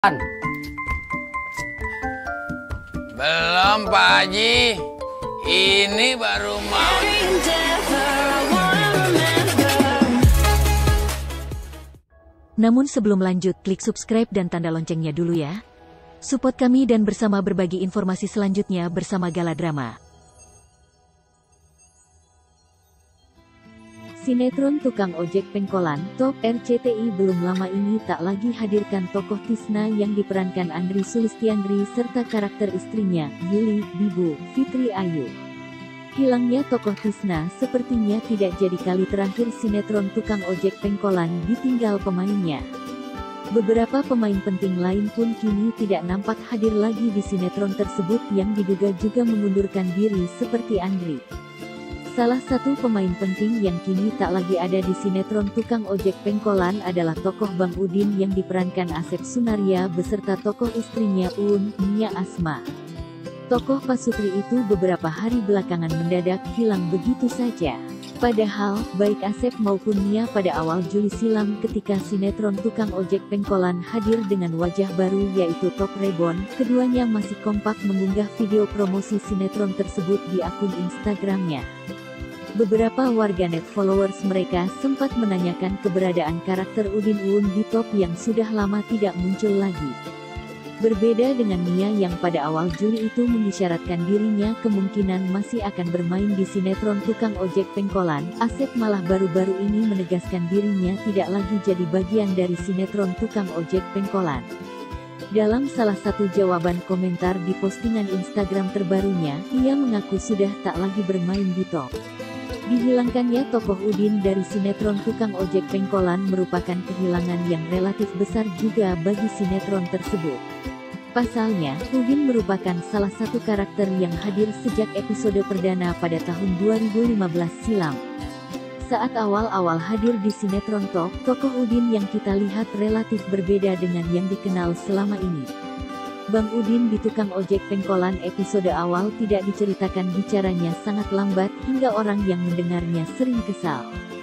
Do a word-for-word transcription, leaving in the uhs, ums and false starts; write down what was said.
Belum Pak Haji, ini baru mau. Namun sebelum lanjut, klik subscribe dan tanda loncengnya dulu ya. Support kami dan bersama berbagi informasi selanjutnya bersama Gala Drama. Sinetron Tukang Ojek Pengkolan, Top R C T I belum lama ini tak lagi hadirkan tokoh Tisna yang diperankan Andri Sulistiandri serta karakter istrinya, Yuli, Bibu, Fitri Ayu. Hilangnya tokoh Tisna sepertinya tidak jadi kali terakhir sinetron Tukang Ojek Pengkolan ditinggal pemainnya. Beberapa pemain penting lain pun kini tidak nampak hadir lagi di sinetron tersebut yang diduga juga mengundurkan diri seperti Andri. Salah satu pemain penting yang kini tak lagi ada di sinetron Tukang Ojek Pengkolan adalah tokoh Bang Udin yang diperankan Asep Sunaria beserta tokoh istrinya Uun, Nia Asma. Tokoh Pasutri itu beberapa hari belakangan mendadak hilang begitu saja. Padahal, baik Asep maupun Nia pada awal Juli silam ketika sinetron Tukang Ojek Pengkolan hadir dengan wajah baru yaitu Top Reborn, keduanya masih kompak mengunggah video promosi sinetron tersebut di akun Instagramnya. Beberapa warganet followers mereka sempat menanyakan keberadaan karakter Udin Uun di Top yang sudah lama tidak muncul lagi. Berbeda dengan Nia yang pada awal Juli itu mengisyaratkan dirinya kemungkinan masih akan bermain di sinetron Tukang Ojek Pengkolan, Asep malah baru-baru ini menegaskan dirinya tidak lagi jadi bagian dari sinetron Tukang Ojek Pengkolan. Dalam salah satu jawaban komentar di postingan Instagram terbarunya, ia mengaku sudah tak lagi bermain di Top. Dihilangkannya tokoh Udin dari sinetron Tukang Ojek Pengkolan merupakan kehilangan yang relatif besar juga bagi sinetron tersebut. Pasalnya, Udin merupakan salah satu karakter yang hadir sejak episode perdana pada tahun dua ribu lima belas silam. Saat awal-awal hadir di sinetron Top, tokoh Udin yang kita lihat relatif berbeda dengan yang dikenal selama ini. Bang Udin di Tukang Ojek Pengkolan episode awal tidak diceritakan bicaranya sangat lambat hingga orang yang mendengarnya sering kesal.